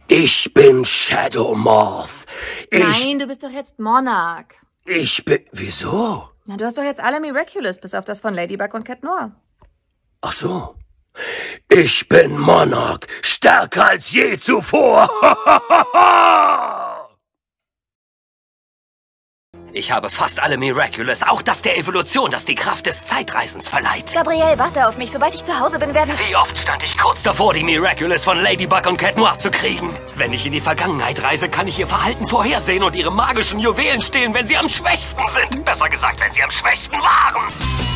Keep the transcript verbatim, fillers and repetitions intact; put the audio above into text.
Ich bin Shadow Moth. Ich, Nein, du bist doch jetzt Monarch. Ich bin... Wieso? Na, du hast doch jetzt alle Miraculous, bis auf das von Ladybug und Cat Noir. Ach so. Ich bin Monarch, stärker als je zuvor. Ich habe fast alle Miraculous, auch das der Evolution, das die Kraft des Zeitreisens verleiht. Gabrielle, warte auf mich. Sobald ich zu Hause bin, werden... Wie oft stand ich kurz davor, die Miraculous von Ladybug und Cat Noir zu kriegen? Wenn ich in die Vergangenheit reise, kann ich ihr Verhalten vorhersehen und ihre magischen Juwelen stehlen, wenn sie am schwächsten sind. Besser gesagt, wenn sie am schwächsten waren.